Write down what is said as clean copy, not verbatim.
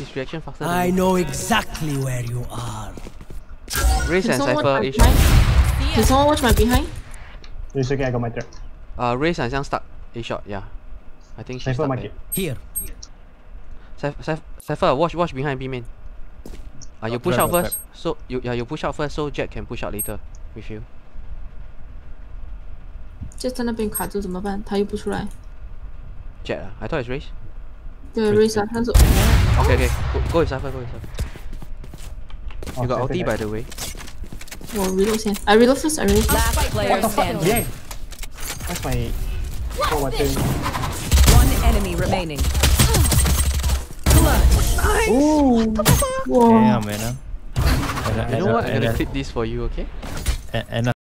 His reaction faster. I know exactly where you are. Raze and Cypher A shot. Can someone watch my behind? It's okay, I got my trap. Raze and Xiang stuck A shot, yeah. I think she's Cypher stuck market. Here. Cypher, watch behind B main. You push out first. So you push out first so Jack can push out later with you. Jack 在那边卡住怎么办？他又不出来。 Jack I thought it's Raze. 对 ，Raze 啊，他说。 Okay, go with Cypher, go with Cypher. You got ulti by the way. 我 reload 先。I reload first. I reload first. Last player standing. Yeah. That's my forward thing. One enemy remaining. Ooh. Wow. Damn, man. You know what? I'm gonna clip this for you, okay? And